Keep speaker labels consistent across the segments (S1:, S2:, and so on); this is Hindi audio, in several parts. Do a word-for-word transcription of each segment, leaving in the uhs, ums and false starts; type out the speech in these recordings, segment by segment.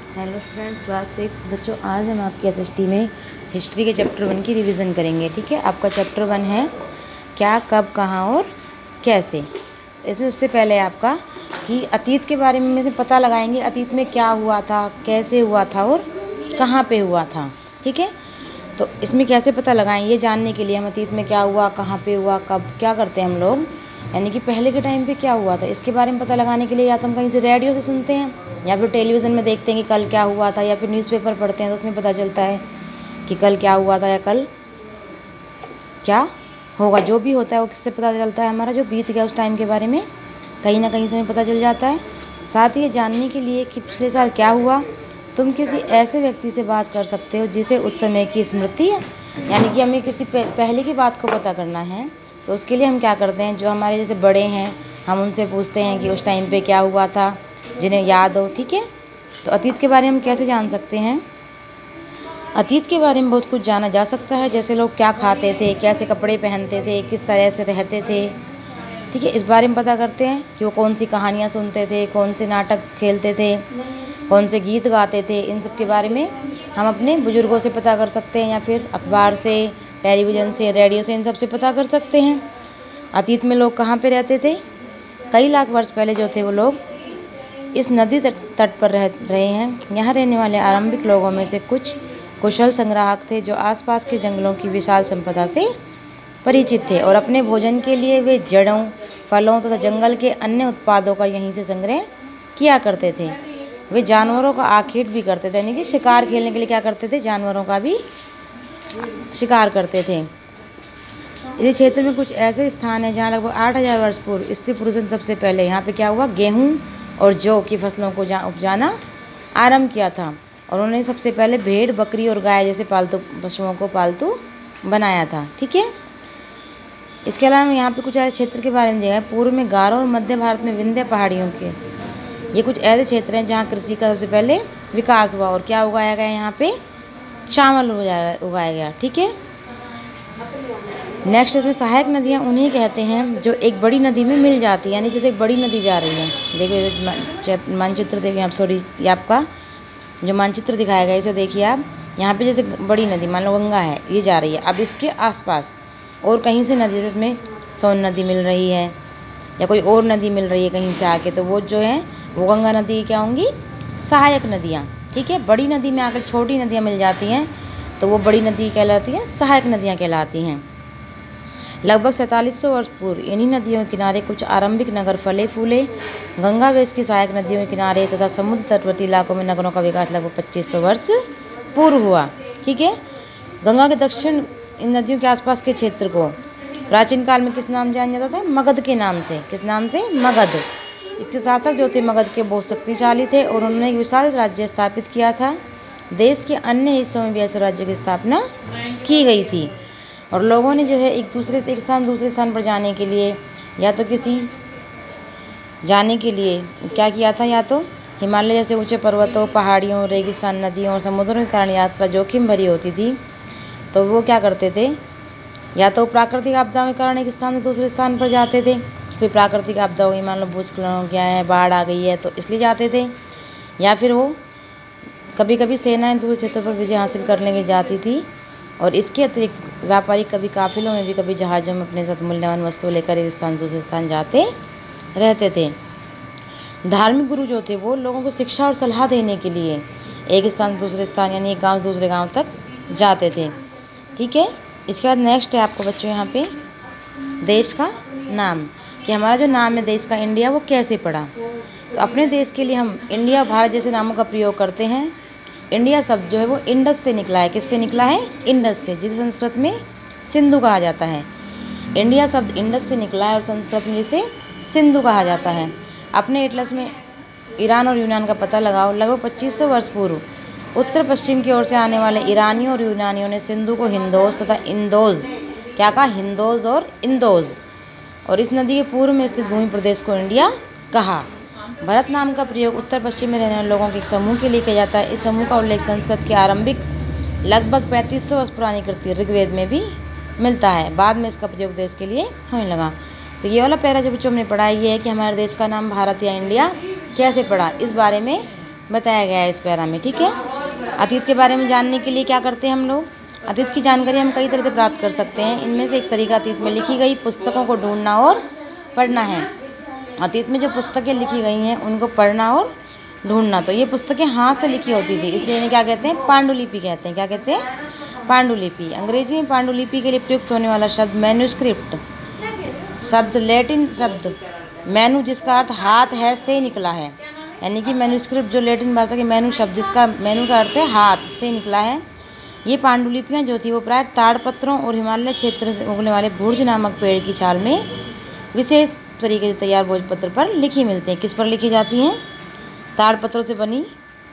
S1: हेलो फ्रेंड्स, क्लास सिक्स बच्चों, आज हम आपकी एस एस टी में हिस्ट्री के चैप्टर वन की रिवीजन करेंगे। ठीक है, आपका चैप्टर वन है क्या, कब, कहाँ और कैसे। इसमें सबसे पहले आपका कि अतीत के बारे में इसमें पता लगाएंगे, अतीत में क्या हुआ था, कैसे हुआ था और कहाँ पे हुआ था। ठीक है, तो इसमें कैसे पता लगाएं ये जानने के लिए हम अतीत में क्या हुआ, कहाँ पे हुआ, कब, क्या करते हैं हम लोग, यानी कि पहले के टाइम पे क्या हुआ था, इसके बारे में पता लगाने के लिए या तो हम कहीं से रेडियो से सुनते हैं या फिर टेलीविज़न में देखते हैं कि कल क्या हुआ था, या फिर न्यूज़पेपर पढ़ते हैं तो उसमें पता चलता है कि कल क्या हुआ था या कल क्या होगा। जो भी होता है वो किससे पता चलता है, हमारा जो बीत गया उस टाइम के बारे में कहीं ना कहीं से हमें पता चल जाता है। साथ ही ये जानने के लिए कि पिछले साल क्या हुआ, तुम किसी ऐसे व्यक्ति से बात कर सकते हो जिसे उस समय की स्मृति है, यानी कि हमें किसी पहले की बात को पता करना है तो उसके लिए हम क्या करते हैं, जो हमारे जैसे बड़े हैं हम उनसे पूछते हैं कि उस टाइम पे क्या हुआ था, जिन्हें याद हो। ठीक है, तो अतीत के बारे में हम कैसे जान सकते हैं, अतीत के बारे में बहुत कुछ जाना जा सकता है, जैसे लोग क्या खाते थे, कैसे कपड़े पहनते थे, किस तरह से रहते थे। ठीक है, इस बारे में पता करते हैं कि वो कौन सी कहानियाँ सुनते थे, कौन से नाटक खेलते थे, कौन से गीत गाते थे। इन सब के बारे में हम अपने बुज़ुर्गों से पता कर सकते हैं या फिर अखबार से, टेलीविज़न से, रेडियो से, इन सब से पता कर सकते हैं। अतीत में लोग कहाँ पे रहते थे, कई लाख वर्ष पहले जो थे वो लोग इस नदी तट पर रह रहे हैं। यहाँ रहने वाले आरंभिक लोगों में से कुछ कुशल संग्राहक थे जो आसपास के जंगलों की विशाल संपदा से परिचित थे और अपने भोजन के लिए वे जड़ों, फलों तथा जंगल के अन्य उत्पादों का यहीं से संग्रह किया करते थे। वे जानवरों का आखेट भी करते थे, यानी कि शिकार खेलने के लिए क्या करते थे, जानवरों का भी शिकार करते थे। इस क्षेत्र में कुछ ऐसे स्थान हैं जहाँ लगभग आठ हज़ार वर्ष पूर्व स्त्री पुरुषों ने सबसे पहले यहाँ पे क्या हुआ, गेहूँ और जौ की फसलों को उपजाना आरंभ किया था और उन्होंने सबसे पहले भेड़, बकरी और गाय जैसे पालतू पशुओं को पालतू बनाया था। ठीक है, इसके अलावा यहाँ पे कुछ ऐसे क्षेत्र के बारे में दिया है, पूर्व में गारो और मध्य भारत में विंध्य पहाड़ियों के, ये कुछ ऐसे क्षेत्र हैं जहाँ कृषि का सबसे पहले विकास हुआ और क्या उगाया गया, यहाँ पे चावल उगाया गया। ठीक है, नेक्स्ट इसमें सहायक नदियाँ उन्हें कहते हैं जो एक बड़ी नदी में मिल जाती है, यानी जैसे एक बड़ी नदी जा रही है। देखिए मानचित्र देखिए आप, सॉरी ये आपका जो मानचित्र दिखाया गया इसे देखिए आप, यहाँ पे जैसे बड़ी नदी मान लो गंगा है, ये जा रही है, अब इसके आसपास और कहीं से नदी, जिसमें सोन नदी मिल रही है या कोई और नदी मिल रही है कहीं से आके, तो वो जो है वो गंगा नदी क्या होंगी, सहायक नदियाँ। ठीक है, बड़ी नदी में आकर छोटी नदियाँ मिल जाती हैं तो वो बड़ी नदी कहलाती हैं, सहायक नदियाँ कहलाती हैं। लगभग सैंतालीस सौ वर्ष पूर्व इन्हीं नदियों के किनारे कुछ आरंभिक नगर फले फूले। गंगा व इसकी सहायक नदियों के किनारे तथा समुद्र तटवर्ती इलाकों में नगरों का विकास लगभग पच्चीस सौ वर्ष पूर्व हुआ। ठीक है, गंगा के दक्षिण इन नदियों के आसपास के क्षेत्र को प्राचीन काल में किस नाम जाना जाता था, मगध के नाम से। किस नाम से, मगध। इसके शासक जो थे मगध के बहुत शक्तिशाली थे और उन्होंने एक विशाल राज्य स्थापित किया था। देश के अन्य हिस्सों में भी ऐसे राज्यों की स्थापना की गई थी और लोगों ने जो है एक दूसरे से एक स्थान दूसरे स्थान पर जाने के लिए या तो किसी जाने के लिए क्या किया था, या तो हिमालय जैसे ऊंचे पर्वतों, पहाड़ियों, रेगिस्तान, नदियों और समुद्रों के कारण यात्रा जोखिम भरी होती थी, तो वो क्या करते थे, या तो प्राकृतिक आपदाओं के कारण एक स्थान से दूसरे स्थान पर जाते थे, कोई प्राकृतिक आपदा हो गई, मान लो भूस्खलन हो गया है, बाढ़ आ गई है तो इसलिए जाते थे, या फिर वो कभी कभी सेनाएं दूसरे क्षेत्र पर विजय हासिल करने के जाती थी। और इसके अतिरिक्त व्यापारी कभी काफिलों में भी, कभी जहाज़ों में अपने साथ मूल्यवान वस्तु लेकर एक स्थान से दूसरे स्थान जाते रहते थे। धार्मिक गुरु जो थे वो लोगों को शिक्षा और सलाह देने के लिए एक स्थान से दूसरे स्थान, यानी एक गांव से दूसरे गांव तक जाते थे। ठीक है, इसके बाद नेक्स्ट है आपको बच्चों यहाँ पे देश का नाम, कि हमारा जो नाम है देश का इंडिया वो कैसे पड़ा। तो अपने देश के लिए हम इंडिया, भारत जैसे नामों का प्रयोग करते हैं। इंडिया शब्द जो है वो इंडस से निकला है, किससे निकला है, इंडस से, जिसे संस्कृत में सिंधु कहा जाता है। इंडिया शब्द इंडस से निकला है और संस्कृत में इसे सिंधु कहा जाता है। अपने एटलस में ईरान और यूनान का पता लगाओ। लगभग पच्चीस सौ वर्ष पूर्व उत्तर पश्चिम की ओर से आने वाले ईरानियों और यूनानियों ने सिंधु को हिंदोज तथा इंदोज क्या कहा, हिंदोज और इंदोज, और इस नदी के पूर्व में स्थित भूमि प्रदेश को इंडिया कहा। भारत नाम का प्रयोग उत्तर पश्चिम में रहने वाले लोगों के एक समूह के लिए किया जाता है। इस समूह का उल्लेख संस्कृत के आरंभिक लगभग पैंतीस सौ वर्ष पुरानी कृति ऋग्वेद में भी मिलता है। बाद में इसका प्रयोग देश के लिए होने लगा। तो ये वाला पैरा जो बच्चों हमने पढ़ा ये है कि हमारे देश का नाम भारत या इंडिया कैसे पड़ा, इस बारे में बताया गया है इस पैरा में। ठीक है, अतीत के बारे में जानने के लिए क्या करते हैं हम लोग, अतीत की जानकारी हम कई तरह से प्राप्त कर सकते हैं। इनमें से एक तरीका अतीत में लिखी गई पुस्तकों को ढूंढना और पढ़ना है। अतीत में जो पुस्तकें लिखी गई हैं उनको पढ़ना और ढूंढना। तो ये पुस्तकें हाथ से लिखी होती थी, इसलिए इन्हें क्या कहते हैं, पांडुलिपि कहते हैं। क्या कहते हैं, पांडुलिपि। अंग्रेजी में पांडुलिपि के लिए प्रयुक्त होने वाला शब्द मैन्युस्क्रिप्ट शब्द लैटिन शब्द मैनु जिसका अर्थ हाथ है से निकला है, यानी कि मैन्युस्क्रिप्ट जो लैटिन भाषा के मैनु शब्द जिसका मैनु का अर्थ है हाथ से निकला है। ये पांडुलिपियाँ जो थी वो प्राय ताड़पत्रों और हिमालय क्षेत्र से उगने वाले भुर्ज नामक पेड़ की छाल में विशेष तरीके से तैयार भोजपत्र पर लिखी मिलती हैं। किस पर लिखी जाती हैं, ताड़पत्रों से बनी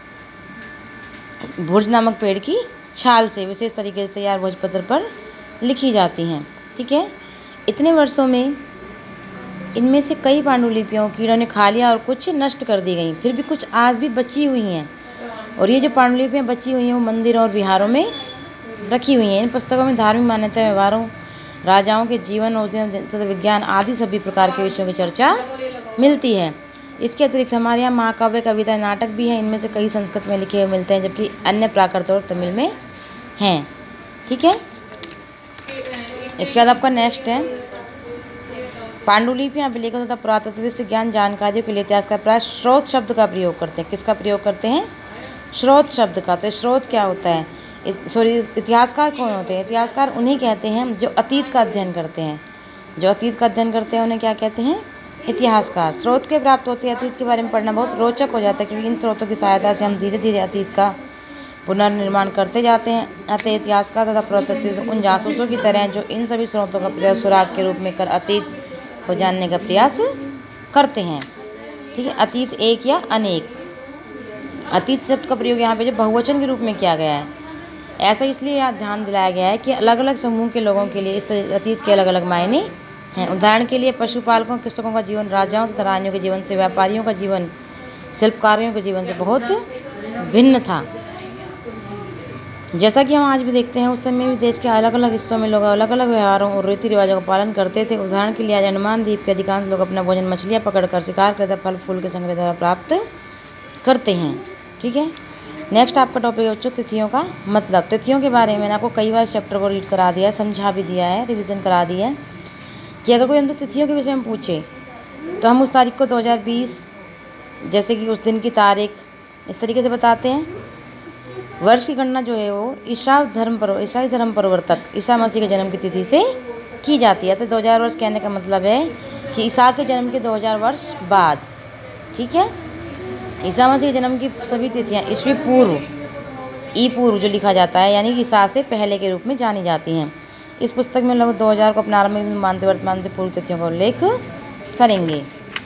S1: भुर्ज नामक पेड़ की छाल से विशेष तरीके से तैयार भोजपत्र पर लिखी जाती हैं। ठीक है, इतने वर्षों में इनमें से कई पांडुलिपियों कीड़ों ने खा लिया और कुछ नष्ट कर दी गई, फिर भी कुछ आज भी बची हुई हैं। और ये जो पांडुलिपियाँ बची हुई हैं वो मंदिरों और विहारों में रखी हुई हैं। इन पुस्तकों में धार्मिक मान्यता, व्यवहारों, राजाओं के जीवन, औषधियों तथा विज्ञान आदि सभी प्रकार के विषयों की चर्चा मिलती है। इसके अतिरिक्त हमारे यहाँ महाकाव्य, कविता, नाटक भी हैं। इनमें से कई संस्कृत में लिखे हुए मिलते हैं जबकि अन्य प्राकृत और तमिल में हैं। ठीक है, इसके बाद आपका नेक्स्ट है पांडुलिपियाँ अभिलेखों तथा पुरातत्व से ज्ञान जानकारियों के लिए इतिहासकार प्राय स्रोत शब्द का प्रयोग करते हैं। किसका प्रयोग करते हैं, स्रोत शब्द का। तो स्रोत क्या होता है, सॉरी इतिहासकार कौन होते हैं, इतिहासकार उन्हें कहते हैं जो अतीत का अध्ययन करते हैं। जो अतीत का अध्ययन करते हैं उन्हें क्या कहते हैं, इतिहासकार। स्रोत के प्राप्त होते हैं, अतीत के बारे में पढ़ना बहुत रोचक हो जाता है क्योंकि इन स्रोतों की सहायता से हम धीरे धीरे अतीत का पुनर्निर्माण करते जाते हैं। अतः इतिहासकार तथा पुरातत्व उन जासूसों की तरह हैं जो इन सभी स्रोतों का प्रयोग सुराग के रूप में कर अतीत को जानने का प्रयास करते हैं। ठीक है, अतीत एक या अनेक। अतीत शब्द का प्रयोग यहाँ पे जो बहुवचन के रूप में किया गया है, ऐसा इसलिए यहाँ ध्यान दिलाया गया है कि अलग अलग समूह के लोगों के लिए इस अतीत के अलग अलग मायने हैं। उदाहरण के लिए पशुपालकों, कृषकों का जीवन राजाओं तथा रानियों के जीवन से, व्यापारियों का जीवन शिल्पकारों के जीवन से बहुत भिन्न था। जैसा कि हम आज भी देखते हैं, उस समय भी देश के अलग अलग हिस्सों में लोग अलग अलग व्यवहारों और रीति रिवाजों का पालन करते थे। उदाहरण के लिए आज अंडमान द्वीप के अधिकांश लोग अपना भोजन मछलियाँ पकड़कर, शिकार करते, फल फूल के संग्रह द्वारा प्राप्त करते हैं। ठीक है, नेक्स्ट आपका टॉपिक है बच्चों तिथियों का मतलब। तिथियों के बारे में मैंने आपको कई बार चैप्टर को रीड करा दिया है, समझा भी दिया है, रिवीजन करा दिया है कि अगर कोई हमसे तिथियों के विषय में पूछे तो हम उस तारीख को दो हज़ार बीस जैसे कि उस दिन की तारीख इस तरीके से बताते हैं। वर्ष की गणना जो है वो ईसा धर्म पर ईसाई धर्म प्रवर्तक ईसा मसीह के जन्म की तिथि से की जाती है। तो दो हज़ार वर्ष कहने का मतलब है कि ईसा के जन्म के दो हज़ार वर्ष बाद। ठीक है, ईसा मसीह के जन्म की सभी तिथियाँ ईस्वी पूर्व ई पूर्व जो लिखा जाता है यानी कि ईसा से पहले के रूप में जानी जाती हैं। इस पुस्तक में लगभग दो हज़ार को अपना आरंभिक मानते वर्तमान से पूर्व तिथियों का उल्लेख करेंगे।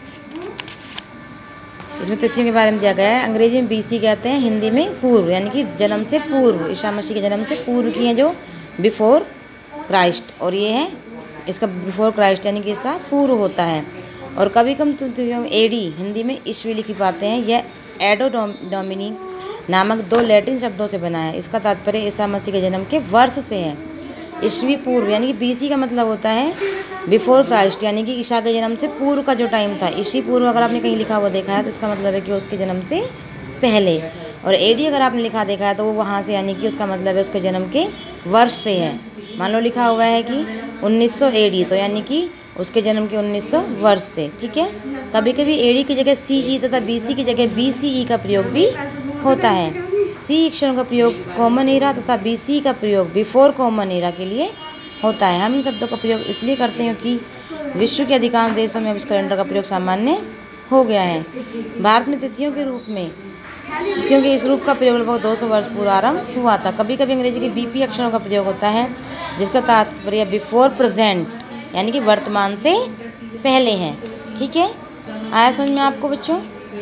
S1: इसमें तिथियों के बारे में दिया गया है। अंग्रेजी में बीसी कहते हैं, हिंदी में पूर्व यानी कि जन्म से पूर्व, ईसा मसीह के जन्म से पूर्व की हैं जो बिफोर क्राइस्ट, और ये है इसका बिफोर क्राइस्ट यानी कि ईसा पूर्व होता है। और कभी कम तिथियों में एडी हिंदी में ईस्वी लिखी पाते हैं। यह एडो डोमिनी नामक दो लैटिन शब्दों से बना है। इसका तात्पर्य ईसा मसीह के जन्म के वर्ष से है। ईस्वी पूर्व यानी कि बीसी का मतलब होता है बिफोर क्राइस्ट यानी कि ईसा के जन्म से पूर्व का जो टाइम था। ईस्वी पूर्व अगर आपने कहीं लिखा हुआ देखा है तो इसका मतलब है कि उसके जन्म से पहले, और एडी अगर आपने लिखा देखा है तो वो वहाँ से यानी कि उसका मतलब है उसके जन्म के वर्ष से है। मान लो लिखा हुआ है कि उन्नीस सौ एडी तो यानी कि उसके जन्म के उन्नीस सौ वर्ष से। ठीक है, कभी कभी एडी की जगह सीई तथा बीसी की जगह बीसीई का प्रयोग भी होता है। सी अक्षरों का प्रयोग कॉमन एरा तथा बीसी का प्रयोग बिफोर कॉमन एरा के लिए होता है। हम इन शब्दों का प्रयोग इसलिए करते हैं क्योंकि विश्व के अधिकांश देशों में इस कैलेंडर का प्रयोग सामान्य हो गया है। भारत में तिथियों के रूप में तिथियों के इस रूप का प्रयोग लगभग दो सौ वर्ष पूर्व आरंभ हुआ था। कभी कभी अंग्रेजी के बीपी अक्षरों का प्रयोग होता है जिसका तात्पर्य बिफोर प्रेजेंट यानी कि वर्तमान से पहले है। ठीक है, आया समझ में आपको बच्चों?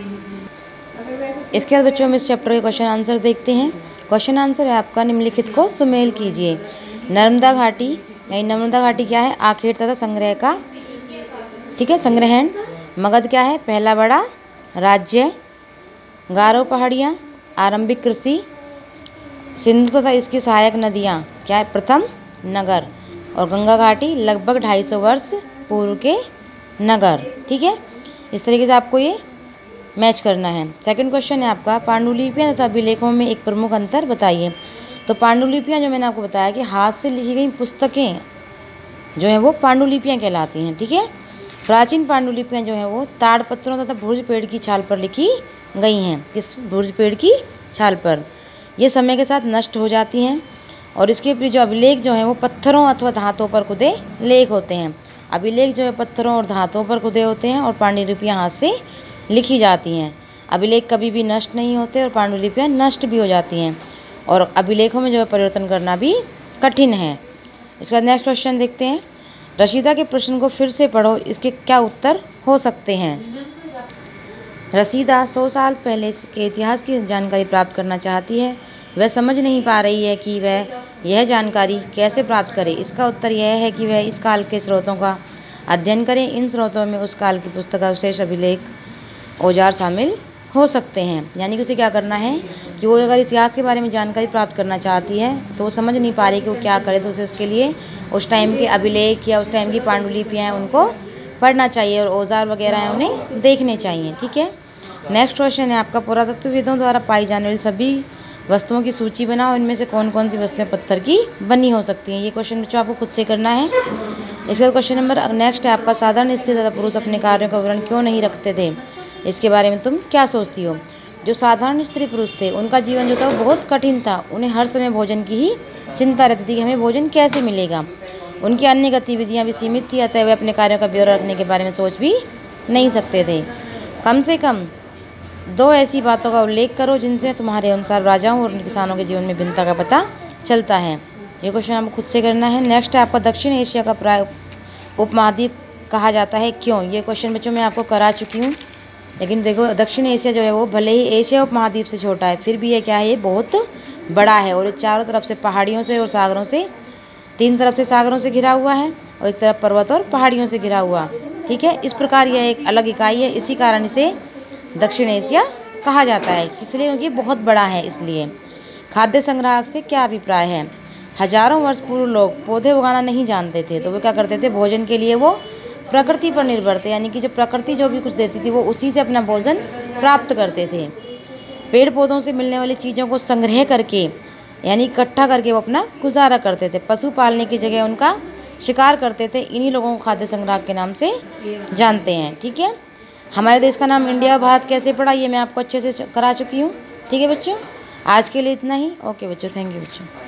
S1: इसके बाद बच्चों हम इस चैप्टर के क्वेश्चन आंसर देखते हैं। क्वेश्चन आंसर है आपका निम्नलिखित को सुमेल कीजिए। नर्मदा घाटी यानी नर्मदा घाटी क्या है? आखेट तथा संग्रह का, ठीक है, संग्रहण। मगध क्या है? पहला बड़ा राज्य। गारो पहाड़ियाँ आरंभिक कृषि। सिंधु तथा इसकी सहायक नदियाँ क्या है? प्रथम नगर। और गंगा घाटी लगभग ढाई सौ वर्ष पूर्व के नगर। ठीक है, इस तरीके से आपको ये मैच करना है। सेकंड क्वेश्चन है आपका, पांडुलिपियाँ तथा अभिलेखों में एक प्रमुख अंतर बताइए। तो पांडुलिपियाँ जो मैंने आपको बताया कि हाथ से लिखी गई पुस्तकें जो हैं वो पांडुलिपियाँ कहलाती हैं। ठीक है, प्राचीन पांडुलिपियाँ जो हैं वो ताड़पत्रों तथा भुर्ज पेड़ की छाल पर लिखी गई हैं। किस भुर्ज पेड़ की छाल पर? ये समय के साथ नष्ट हो जाती हैं। और इसके भी जो अभिलेख जो हैं वो पत्थरों अथवा धातुओं पर खुदे लेख होते हैं। अभिलेख जो है पत्थरों और धातुओं पर खुदे होते हैं और पांडुलिपियाँ हाथ से लिखी जाती हैं। अभिलेख कभी भी नष्ट नहीं होते और पांडुलिपियाँ नष्ट भी हो जाती हैं और अभिलेखों में जो है परिवर्तन करना भी कठिन है। इसके बाद नेक्स्ट क्वेश्चन देखते हैं। रशीदा के प्रश्न को फिर से पढ़ो, इसके क्या उत्तर हो सकते हैं। रशीदा सौ साल पहले के इतिहास की जानकारी प्राप्त करना चाहती है। वह समझ नहीं पा रही है कि वह यह जानकारी कैसे प्राप्त करे। इसका उत्तर यह है कि वह इस काल के स्रोतों का अध्ययन करें। इन स्रोतों में उस काल की पुस्तक, अवशेष, अभिलेख, औजार शामिल हो सकते हैं। यानी कि उसे क्या करना है कि वो अगर इतिहास के बारे में जानकारी प्राप्त करना चाहती है तो वो समझ नहीं पा रही कि वो क्या करे, तो उसे उसके लिए उस टाइम के अभिलेख या उस टाइम की पांडुलिपियाँ हैं उनको पढ़ना चाहिए और औजार वगैरह हैं उन्हें देखने चाहिए। ठीक है, नेक्स्ट क्वेश्चन है आपका, पुरातत्वविदों द्वारा पाई जाने वाली सभी वस्तुओं की सूची बनाओ। इनमें से कौन कौन सी वस्तुएं पत्थर की बनी हो सकती हैं। ये क्वेश्चन बच्चों आपको खुद से करना है। इसका क्वेश्चन नंबर नेक्स्ट है आपका, साधारण स्त्री तथा पुरुष अपने कार्यों का विवरण क्यों नहीं रखते थे, इसके बारे में तुम क्या सोचती हो। जो साधारण स्त्री पुरुष थे उनका जीवन जो था वो बहुत कठिन था। उन्हें हर समय भोजन की ही चिंता रहती थी कि हमें भोजन कैसे मिलेगा। उनकी अन्य गतिविधियाँ भी सीमित थी, अतः वे अपने कार्यों का ब्यौरा रखने के बारे में सोच भी नहीं सकते थे। कम से कम दो ऐसी बातों का उल्लेख करो जिनसे तुम्हारे अनुसार राजाओं और किसानों के जीवन में भिन्नता का पता चलता है। ये क्वेश्चन आपको खुद से करना है। नेक्स्ट है आपका, दक्षिण एशिया का प्राय उपमहाद्वीप कहा जाता है, क्यों। ये क्वेश्चन बच्चों मैं आपको करा चुकी हूँ, लेकिन देखो दक्षिण एशिया जो है वो भले ही एशिया उपमहाद्वीप से छोटा है, फिर भी ये क्या है, ये बहुत बड़ा है और चारों तरफ से पहाड़ियों से और सागरों से, तीन तरफ से सागरों से घिरा हुआ है और एक तरफ पर्वत और पहाड़ियों से घिरा हुआ। ठीक है, इस प्रकार यह एक अलग इकाई है, इसी कारण इसे दक्षिण एशिया कहा जाता है। इसलिए क्योंकि बहुत बड़ा है। इसलिए खाद्य संग्राहक से क्या अभिप्राय है। हजारों वर्ष पूर्व लोग पौधे उगाना नहीं जानते थे, तो वो क्या करते थे, भोजन के लिए वो प्रकृति पर निर्भर थे। यानी कि जो प्रकृति जो भी कुछ देती थी वो उसी से अपना भोजन प्राप्त करते थे। पेड़ पौधों से मिलने वाली चीज़ों को संग्रह करके यानी इकट्ठा करके वो अपना गुजारा करते थे। पशु पालने की जगह उनका शिकार करते थे। इन्हीं लोगों को खाद्य संग्राहक के नाम से जानते हैं। ठीक है, हमारे देश का नाम इंडिया, भारत कैसे पड़ा ये मैं आपको अच्छे से करा चुकी हूँ। ठीक है बच्चों, आज के लिए इतना ही। ओके बच्चों, थैंक यू बच्चों।